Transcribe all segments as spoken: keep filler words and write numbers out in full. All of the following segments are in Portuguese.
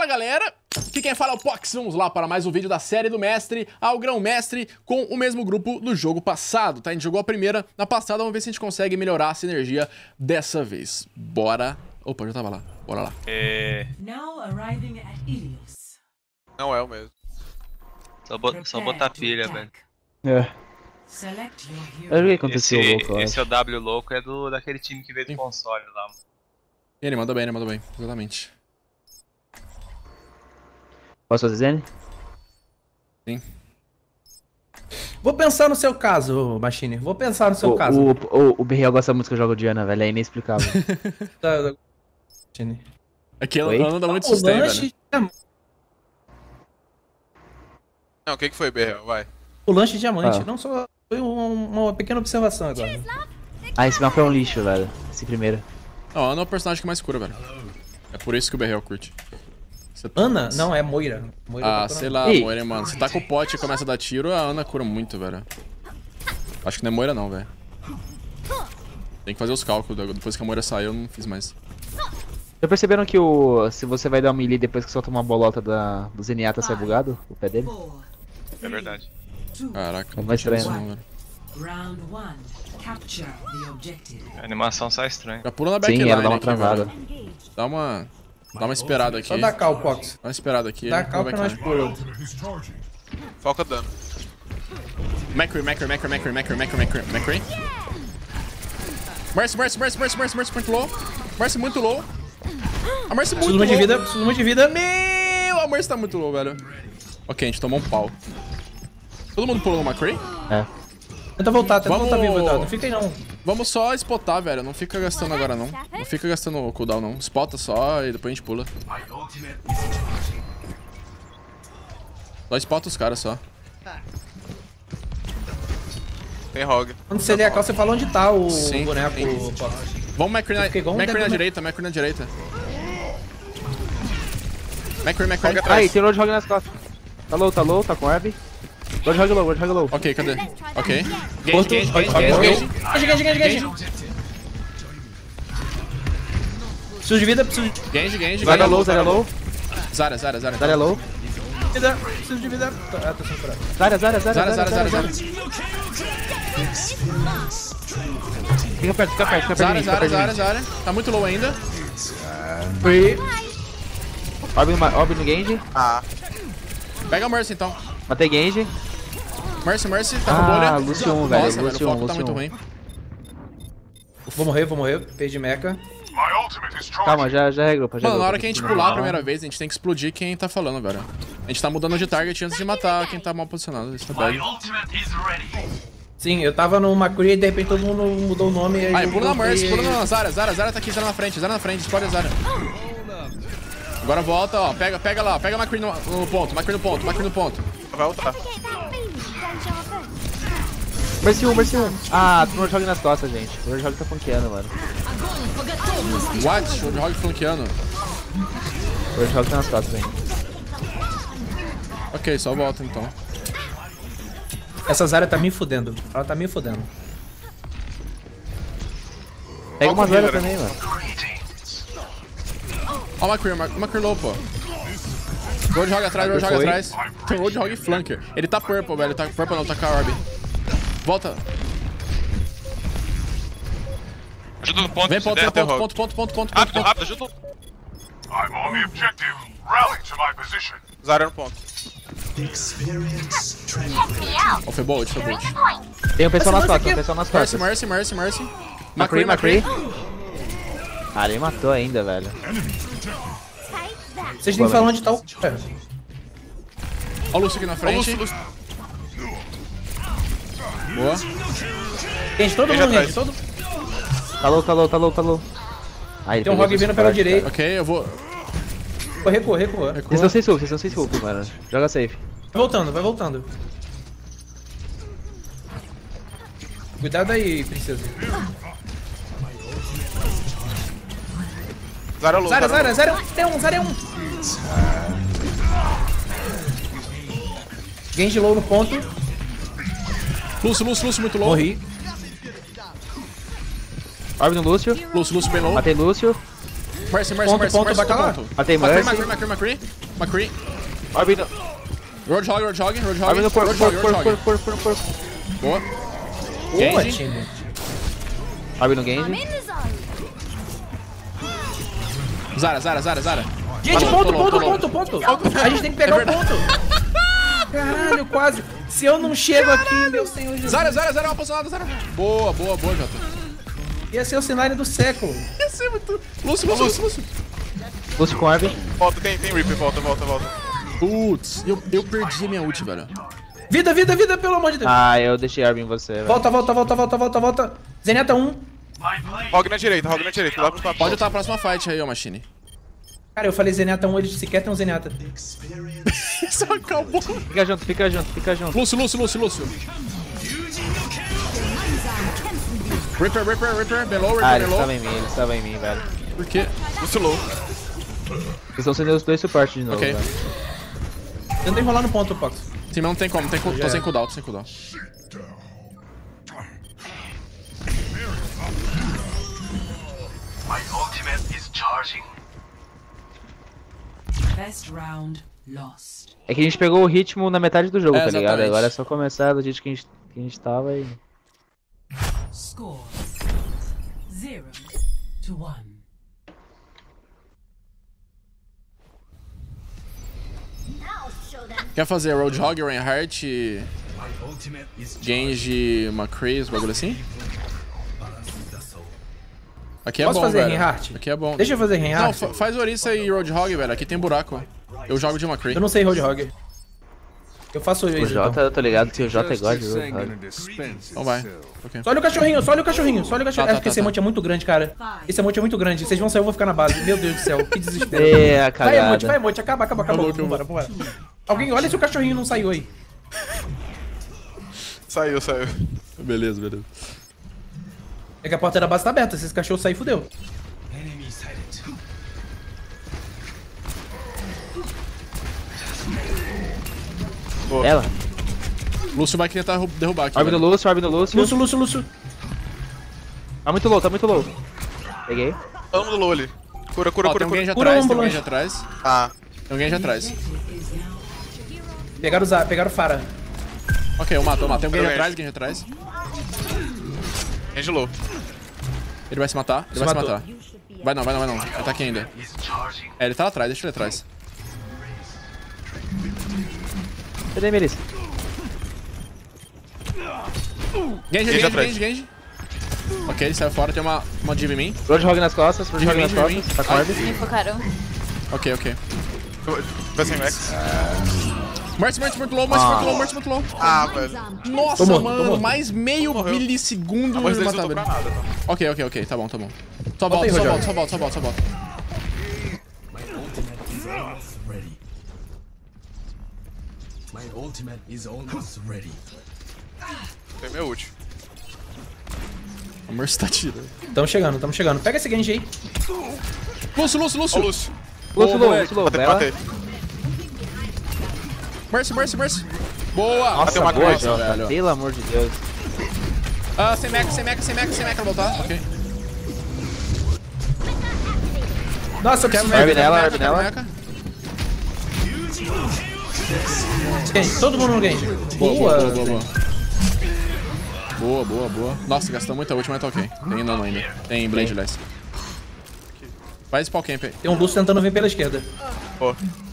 galera, aqui quem fala é o Pox. Vamos lá para mais um vídeo da série do Mestre ao Grão-Mestre com o mesmo grupo do jogo passado, tá? A gente jogou a primeira na passada, vamos ver se a gente consegue melhorar a sinergia dessa vez. Bora. Opa, já tava lá. Bora lá. É... Não é o mesmo. Só, bo só botar pilha, velho. É. Eu joguei contra esse, Esse, louco, eu esse é acho. o W louco, é do, daquele time que veio do Sim. console lá. Ele mandou bem, ele mandou bem. Exatamente. Posso fazer Zen? Sim. Vou pensar no seu caso, Machine. Vou pensar no seu O, caso. o, o, o B R L gosta muito que eu jogo de Ana, velho. É inexplicável. Tá, tá. Machine. Aqui ela Oi? ela não dá muito O sustain, lanche, velho. Não, o que que foi, B R L? Vai. o lanche diamante. Ah. Não só foi uma, uma pequena observação agora. Ah, esse mapa é um lixo, velho. Esse primeiro. Não, a Ana é o personagem que mais cura, velho. É por isso que o B R L curte. Você- Ana? Não, é Moira. Moira Ah, tá sei falando. lá, Ih. Moira, mano. Você tá com o pote e começa a dar tiro, a Ana cura muito, velho. Acho que não é Moira não, velho. Tem que fazer os cálculos. Depois que a Moira saiu, eu não fiz mais. Já perceberam que o se você vai dar um melee depois que solta uma bolota da, do Zenyatta sai bugado? O pé dele? É verdade. Caraca, É não mais tinha isso estranho, não, velho. Round one. Capture the objective. A animação sai estranha. Já pula na backline Sim, ela dá uma aqui, travada. velho. Dá uma... Dá uma esperada aqui. Só dá cal, Pox. Dá uma esperada aqui. Dá pula cal que nós backline. pula. Foca dano. Macri, Macri, Macri, Macri, Macri, Macri, Macri, Macri. Mercy, Mercy, Mercy, Mercy, Mercy, Mercy muito low. Mercy muito low. A Mercy muito Preciso low. uma de vida, preciso uma de vida. Meu, a Mercy tá muito low, velho. Ok, a gente tomou um pau. Todo mundo pulou no Macri? É. Tenta voltar, tenta Vamos- voltar vivo, Eduardo. Não fica aí não. Vamos só spotar, velho. Não fica gastando agora, não. Não fica gastando o cooldown, não. Spota só e depois a gente pula. Só spota os caras, só. Tem Rogue. Quando você lê a cal, você fala onde tá o Sim, boneco, sim. Pox. Vamos Macri na, fiquei igual um Macri na débil, né? direita, Macri na direita. Macri, Macri. Rogue atrás. Aí, tem Roadhog nas costas. Tá low, tá low, tá com Orb. Roadhog low, Roadhog low. Ok, cadê? Ok. Gage, Morto. gage, gage, Morreu. gage, gage. Gage, gage, gage, gage. Preciso de vida, preciso de Gage, gage, Zarya gage. low, Zarya low. Zara, Zara, Zara. Zarya low. vida. Preciso de vida. Ah, tô sem curar. Zarya, Zarya, Zarya, Zara, Zara, Zara, Zara. Fica perto, fica perto, fica perto. Zara, de mim, fica Zara, perto de Zara, mim. Zara. Tá muito low ainda. Free. Orb no, Orb no Genji. Ah, Pega a Mercy, então. Matei Genji. Mercy, Mercy. Tá com Ah, bolha. Lucio um, velho, Nossa, velho. O Lucio foco um, tá Lucio muito um. ruim. Vou morrer, vou morrer. Perdi mecha. Calma, já, já regroupa, já Mano, na regroupa. hora que a gente pular a primeira vez, a gente tem que explodir quem tá falando, velho. A gente tá mudando de target antes de matar quem tá mal posicionado. Isso tá bad. Sim, eu tava no Macri e de repente todo mundo mudou o nome. Aí, eu pula na voltei- Mercy, pula na Zara. Zara, Zara tá aqui, Zara na frente, Zara na frente. Explode a Zara. Agora volta, ó. Pega, pega lá. Pega a Macri no, no ponto. Macri no ponto, Macri no ponto. vai voltar. Mercy um, Mercy um. Ah, tem um Roadhog nas costas, gente. O Roadhog tá funkeando, mano. What? O Rogue flanqueando. O Roadhog tá nas costas, gente. Ok, só volta então. Essa Zarya tá me fudendo. Ela tá me fudendo. Pega uma Ó, Zarya corrida, também, mano. Ó o Macri, o Macri low, pô. Roadhog atrás, Roadhog foi. atrás. Tem Roadhog flanker. Ele tá purple, velho. Tá purple não, tá com a orb. Volta. Ajuda no ponto, Vem, se ponto, der. ponto, ponto, ponto, ponto, ponto, ponto, Rápido, ponto. rápido, ajuda. I'm on the objective. Rally to my position. Zara no ponto. Ó, foi bolt, foi bolt. Tem um pessoal nas Esse costas, tem lance um pessoal nas Mercy, costas. Mercy, Mercy, Mercy. Macri, Macri. Macri. Ah, ele matou ainda, velho. Vocês nem falam onde tá o... É. Ó o Lúcio aqui na frente. Boa. Gente, todo Veja mundo, atrás. gente. Todo... Tá low, tá low, tá low, tá low. Aí, Tem um pegou Rogue esse vindo pela suporte, direita. Ok, eu vou... Corre, corre, corre. Vocês estão sem sulk, vocês estão sem sulk, mano. Joga safe. Vai voltando, vai voltando. Cuidado aí, princesa. Zara low, Zarya, Zara Zarya, low. Zarya um, Zarya um. Genji low no ponto. Lúcio, Lúcio, Lúcio muito low. Morri. Orb no Lúcio. Lúcio, Lúcio bem low. Matei Lúcio. Mercy, Mercy, Ponto, Mercy, ponto, Mercy, bacala. ponto. Matei Macri, Mercy. Macri, Macri, Macri. McCree. Orb no... Roadhog, Roadhog, Roadhog. Orb no corpo, Roadhog, corpo, corpo, Roadhog. corpo, corpo, corpo. Boa. Boa, Genji. time. Orb no Genji. Zara, Zara, Zara, Zara. Gente, Tô low, ponto, tô low, ponto, tô low. ponto, ponto. A gente tem que pegar o ponto. Caralho, quase. Se eu não chego aqui, meu senhor Jesus. Zara, Zara, Zara, uma posicionada, Zara. Boa, boa, boa, Jota. Ia ser o cenário do século. Ia ser muito... Lúcio, Lúcio, Lúcio, Lúcio. Lúcio com Orb. Volta, tem, tem Reaper, volta, volta, volta. Putz, eu, eu perdi minha ult, velho. Vida, vida, vida, pelo amor de Deus. Ah, eu deixei Orb em você, velho. Volta, volta, volta, volta, volta, volta. Zenyatta um. Rogue na direita, Rogue na direita. Dá pra Pode estar a próxima fight aí, ó, Machine. Cara, eu falei Zenyatta um, ele sequer tem um Zenyatta. Isso acabou. Fica junto, fica junto, fica junto. Lúcio, Lúcio, Lúcio, Lúcio. Ripper, Ripper, Ripper, below, Ripper, Ah, ele below. estava em mim, ele estava em mim, velho. Por quê? Lúcio low. Vocês estão sendo os dois suportes de novo, Ok. velho. Tenta enrolar no ponto, Pox. Sim, mas não tem como, tem, co- tô sem cooldown, tô sem cooldown. My ultimate is charging. Best round lost. É que a gente pegou o ritmo na metade do jogo, É, tá ligado? exatamente. Agora é só começar do jeito que a gente, que a gente tava e... Score zero to one. Quer fazer Roadhog, Reinhardt, Genji, McCree, os bagulho assim? Aqui é Posso bom, fazer velho. Reinhardt? Aqui é bom. Deixa eu fazer Não, Reinhardt. fa faz Orisa e Roadhog, velho. Aqui tem buraco. Eu jogo de McCree. Eu não sei Roadhog. Eu faço O isso, Jota, então. eu tô ligado que o Jota é igual de jogo, cara. Então vai. Ok. Só olha o cachorrinho, só olha o cachorrinho, só olha o cachorrinho. Tá, tá, É porque tá, esse tá. emote é muito grande, cara. Esse emote é muito grande. Vocês vão sair, eu vou ficar na base. Meu Deus do céu, que desespero. É, a Vai, emote, vai, cagada. emote. Acaba, acaba, acabou. louco, eu Vambora, vambora. Alguém, olha se o cachorrinho não saiu aí. Saiu, saiu. Beleza, beleza. É que a porta da base tá aberta. Se esse cachorro sair, fudeu. Ela. Lúcio vai tentar derru- derrubar aqui. Orb no velho. Lúcio, Orb no Lúcio. Lúcio, Lúcio, Lúcio. Tá muito low, tá muito low. Peguei. Todo mundo low ali. Cura, cura, Ó, cura, tem um cura. Genji Cura atrás, um tem um ambulante. Genji atrás. Ah, Tem um Genji atrás. Pegaram o Zara, pegaram o Fara. Ok, eu mato, eu mato. Tem um Genji Genji. atrás, Genji atrás. Genji low. Ele vai se matar, ele Se vai matou. se matar. Vai não, vai não, vai não. Ele tá aqui ainda. É, ele tá lá atrás, deixa ele atrás. Cadê, Melissa? Genji, Genji Genji, atrás. Genji, Genji. Ok, ele saiu fora, tem uma, uma diva em mim. Roadhog nas costas, Roadhog Diva em nas mim, diva em mim. costas. Tá com Orb. Me focaram. Ok, ok. Vai sem Max. Mercy, Mercy muito low, Mercy muito low, Mercy muito low. Ah, velho. Nossa, Tomou, mano, tomou. mais meio milissegundo Mas e eles não matar estão ele. pra nada, tá? Ok, ok, ok, tá bom, tá bom. Só Volta volta, aí, só Roger. volta, só volta, só volta, só volta. My ultimate is almost ready. Tem meu ult. O Mercy tá tirando. Tamo chegando, tamo chegando. Pega esse Genji aí. Lúcio, Lúcio, Ó Lúcio. o Lúcio. Lúcio Boa, low, moleque. Lúcio low. Matei, Bela. matei. Mercy, Mercy, Mercy. Boa. Nossa, uma boa, coisa, Jota. velho. Pelo amor de Deus. Ah, sem meca, sem meca, sem meca, sem meca, voltar. Ok. Nossa, eu preciso Orb ver. nela, Meca, Orb nela. meca. Genji, todo mundo no Genji. Boa, boa, boa, boa, Boa. boa. Boa, boa, boa. Nossa, gastamos muita ult, mas tá ok. Tem nano ainda. Tem Blade, aliás. Faz spawn camp aí. Tem um Lúcio tentando vir pela esquerda. Pô.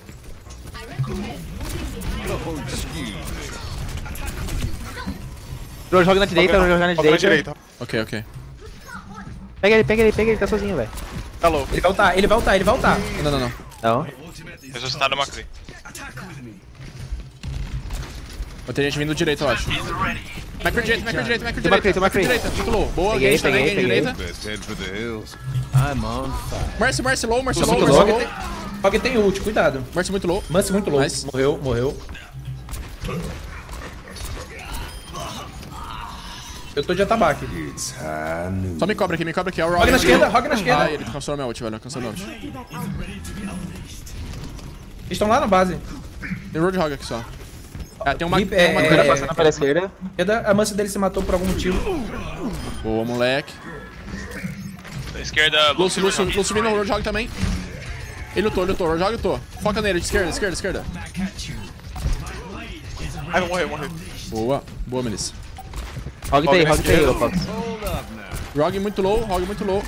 Roadhog na direita, Roadhog na Rogue na direita. direita. Ok, ok. Pega ele, pega ele, pega ele, tá sozinho, velho. Tá low. Ele vai ultar, ele vai ultar, ele vai ultar. Não, não, não. Não. Ressuscitaram uma Macri. Vai ter gente vindo direito, eu acho. Macro direito, macro direito, macro Tem direito. Macri, tem Macri. Direita, muito low. Boa, Peguei, Genji também, peguei, Genji peguei. direita. Best head for the hills. I'm on fire. Mercy, Mercy low, Mercy low, Muito Mercy low. low. Rogue tem, Rogue tem ult, cuidado. Mercy muito low. Mance muito low. Nice. Morreu, morreu. Eu tô de atabaque. It's high noon. Só me cobra aqui, me cobra aqui. É o Rogue na esquerda, Rogue na esquerda. Ah, ele cancelou minha ult, velho. Cancelou minha ult. Eles estão lá na base. Tem Roadhog aqui só. Ah, tem uma... Rip, tem uma é, cura é, passando. Passando pela esquerda. A Mance dele se matou por algum motivo. Boa, moleque. Da esquerda, Lúcio, Lúcio, Lúcio vindo no Roadhog também. Ele lutou, ele lutou. Joga e lutou. Foca nele, de esquerda, esquerda, esquerda. Ai, vou morrer, vou morrer. Boa. Boa, Melissa. Rogue tá aí, Rogue tá aí, ô Fox. Rogue muito low, Rogue muito low.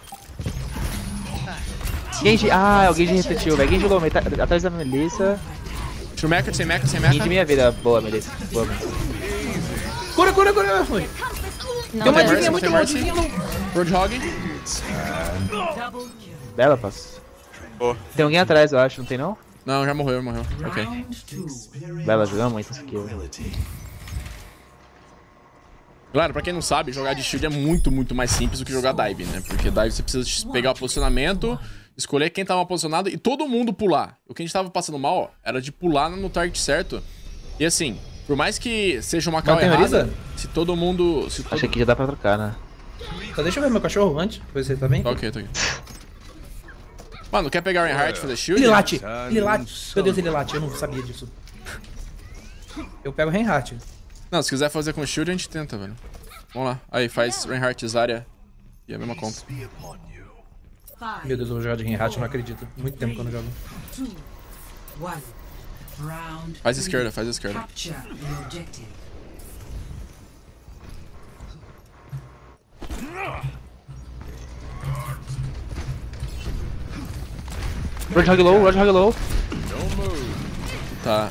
Genji, ah, o Genji refletiu, velho. Genji low, meta- atrás da Melissa. Tio Mecha, sem Mecha, sem Mecha. Genji minha vida, boa, Melissa. Boa, Melissa. Cura, cura, cura. Tem uma Mercy, divinha muito tem boa, Mercy. divinha low. Roadhog. Bela, Fox. Boa. Tem alguém atrás, eu acho, não tem não? Não, já morreu, morreu. Ok. Round two. Bela, jogamos muito isso aqui, velho. Galera, pra quem não sabe, jogar de shield é muito, muito mais simples do que jogar dive, né? Porque dive você precisa pegar o posicionamento, escolher quem tá mal posicionado e todo mundo pular. O que a gente tava passando mal, ó, era de pular no target certo. E assim, por mais que seja uma call Não tem errada, Orisa? se todo mundo... Se todo... Acho que aqui já dá pra trocar, né? Só deixa eu ver meu cachorro antes, pra ver se ele tá bem. Tá ok, tá ok. Mano, quer pegar o Reinhardt e fazer shield? Ele late, ele late. Meu Deus, ele late, eu não sabia disso. Eu pego o Reinhardt. Não, se quiser fazer com shield, a gente tenta, velho. Vamos lá. Aí, faz Reinhardt, Zarya e a mesma conta. Five. Meu Deus, eu vou jogar de Reinhardt, eu não acredito. Muito tempo que eu não jogo. Two. One. Round. Faz a three. esquerda, faz a esquerda. Capture the objective. Roadhog low, Roadhog low. Tá.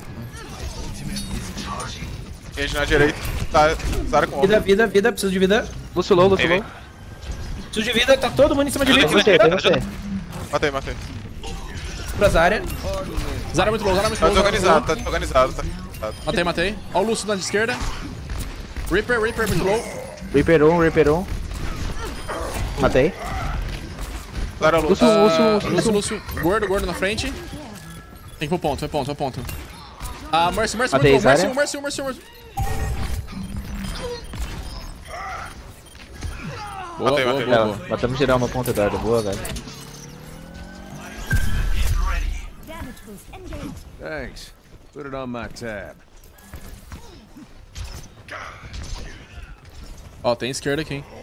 Genji na direita. Tá, Zara com Vida, ombro. vida, vida, preciso de vida. Lúcio low, Lúcio Vem, low. Preciso de vida, tá todo mundo em cima de mim. Tem você, tem você. Matei, matei. Pra Zarya. Zarya muito low, Zarya muito Tá low. Zarya muito desorganizado, low. tá desorganizado, tá desorganizado. Matei, matei. Ó o Lúcio na esquerda. Reaper, Reaper muito low. Reaper um, Reaper um. Matei. Zara Lu. Lúcio, Lúcio, Lúcio. Lúcio, Lúcio. Gordo, gordo na frente. Tem que ir pro ponto, vai ponto, vai ponto. Ah, Mercy, Mercy Matei, muito low. Mercy, Zarya. um, Mercy, um, Mercy, um, Mercy. Boa, Matei, boa, matei. boa, Bela, boa. matamos geral uma ponta, Eduardo. Boa, velho. Thanks. Put it on my tab. Ó, tem esquerda aqui, hein.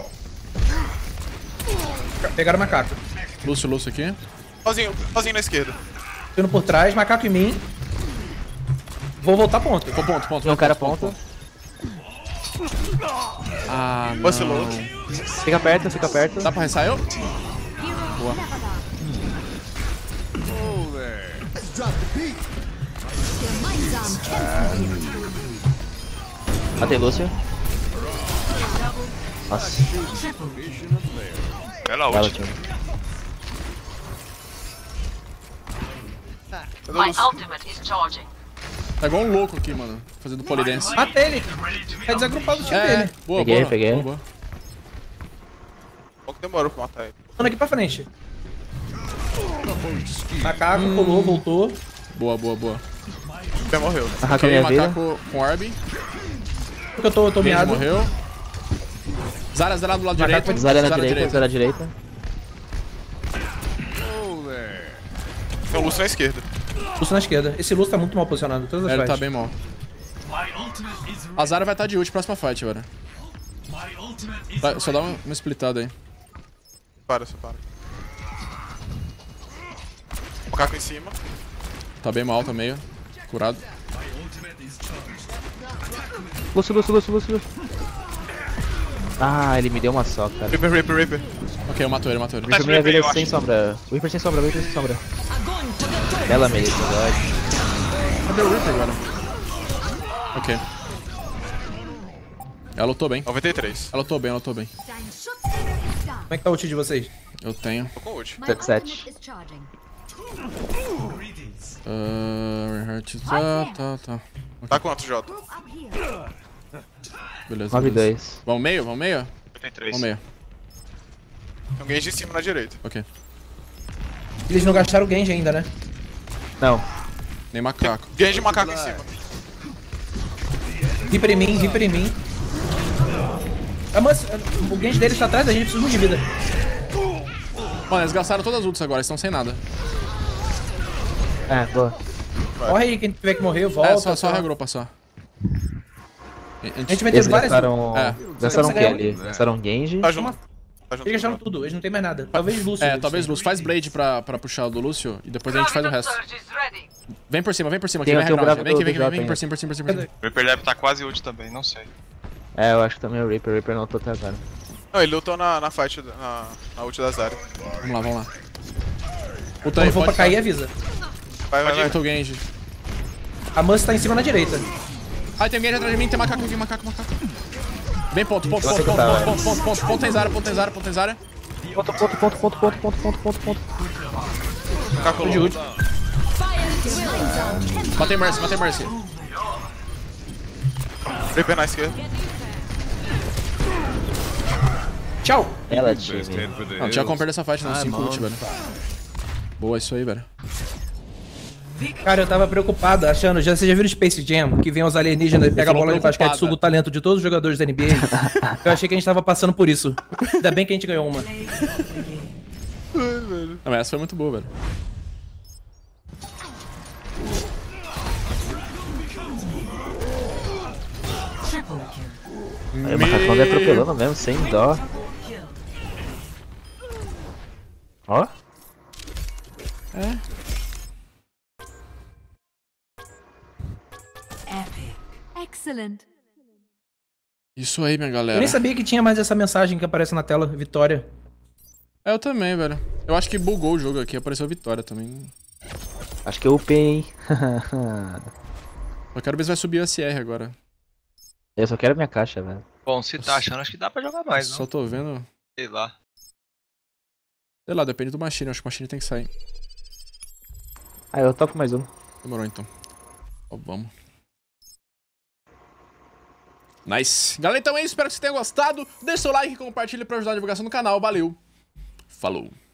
Pegaram o macaco. Lúcio, Lúcio aqui. Sozinho, sozinho na esquerda. Indo por trás, macaco em mim. Vou voltar ponto. Pô, ponto, ponto. Tem um cara ponto, ponta. Ah, não. Vacilou. Fica perto, fica perto. Dá pra ressar eu? Matei Lúcio. Nossa, Bela bela, ult. time. My ultimate is charging. Tá igual um louco aqui, mano. Fazendo polidense. Matei ele. É desagrupado o time É, dele. boa, Peguei, boa. peguei. Boa, boa. Pouco demorou pra matar ele. Mano, aqui pra frente. Macaco, pulou, voltou. Boa, boa, boa. Até morreu. Arranca Ok, minha vida. macaco com orb. Porque eu tô, eu tô Genji miado. morreu. Zarya, Zarya do lado Macaco direito. Zarya na direita, Zarya na direita. Tem o Lúcio na esquerda. Lúcio na esquerda. Esse Lúcio tá muito mal posicionado. Todas as É, ele tá fights. bem mal. A Zarya vai estar de ult próxima fight agora. Vai, só dá uma, uma splitada aí. Para, só para. Macaco em cima. Tá bem mal, tá meio. Curado. Lúcio, Lúcio, Lúcio, Lúcio. Ah, ele me deu uma só, cara. Reaper, Reaper, Reaper. Ok, eu matou ele, matou ele. Reaper minha vida eu acho. sem sombra. Reaper sem sombra, Reaper sem sombra. Bela Melissa, God. Cadê o Reaper agora? Ok. Ela lutou bem. noventa e três. Ela lutou bem, ela lutou bem. Como é que tá o ult de vocês? Eu tenho. Tô com ult. sete sete. Ah, Reinhardt. Tá, tá, tá. Tá quanto, Jota? Beleza. nove beleza. dois. Vamos meio? Vamos meio? noventa e três. Vamos meio. Tem um Genji em cima na direita. Ok. Eles não gastaram o Genji ainda, né? Não. Nem macaco. Genji e macaco em cima. Viper em mim, Viper em mim. Ah, mas o Genji deles tá atrás da gente, precisa muito de vida. Mano, eles gastaram todas as ults agora, eles estão sem nada. É, boa. Corre aí, quem tiver que morrer, volta. É, só, só regroupa só. A A gente gente... meteu Eles várias... gastaram. É. Gastaram o Você que ganhou. ali? Gastaram Genji. Tá junto. Tá junto Eles gastaram com o tudo, eles não tem mais nada. Talvez Lúcio. É, eles talvez tenham. Lúcio. Faz Blade pra, pra puxar o do Lúcio e depois a gente faz o resto. Surge is ready. Vem por cima, vem por cima. Aqui Tem- vai tem o reground. bravo Vem aqui, do- vem do aqui, vem Jota por cima, por cima, por cima, por cima. O Reaper deve estar quase ult também, não sei. É, eu acho que também o Reaper. O Reaper não tô até agora. Não, ele lutou na, na fight, na, na ult da Zarya. Vamos lá, vamos lá. Puta aí, Quando for pra pode cair, avisa. Vai, vai, vai. Aperta o Genji. A Mance tá em cima na direita. Ai, tem um Genji atrás de mim, tem macaco aqui, macaco, macaco. Vem ponto, ponto, ponto, Nossa, ponto, tá, ponto, velho. ponto, ponto, ponto, ponto, tem Zara, ponto, tem Zara, ponto, tem Zara. Ponto, ponto, ponto, ponto, ponto, ponto, ponto, ponto, ponto. Macaco de ult. Matei Mercy, matei Mercy. Reaper na esquerda. Tchau. Ela, Best time. head for the Não, tinha como hills. perder essa fight não, I'm cinco ult, on velho. Boa, isso aí, velho. Cara, eu tava preocupado, achando. Já, você já viu o Space Jam? Que vem os alienígenas, pega a falou bola de basquete, preocupada. suga o talento de todos os jogadores da N B A. Eu achei que a gente tava passando por isso. Ainda bem que a gente ganhou uma. Não, mas essa foi muito boa, velho. Aí o macacão vai atropelando mesmo, sem dó. Ó. Excellent. Isso aí, minha Eu galera. nem sabia que tinha mais essa mensagem que aparece na tela, Vitória. É, eu também, velho. Eu acho que bugou o jogo aqui, apareceu vitória também. Acho que eu upei, hein. Eu quero ver se vai subir o S R agora. Eu só quero minha caixa, velho. Bom, se tá achando, acho que dá pra jogar mais, Só não? tô vendo. Sei lá. Sei lá, depende do Machine. Acho que o Machine tem que sair. Ah, eu topo mais um. Demorou então. Ó, vamos. Nice. Galera, então é isso. Espero que vocês tenham gostado. Deixe seu like e compartilhe pra ajudar a divulgação do canal. Valeu. Falou.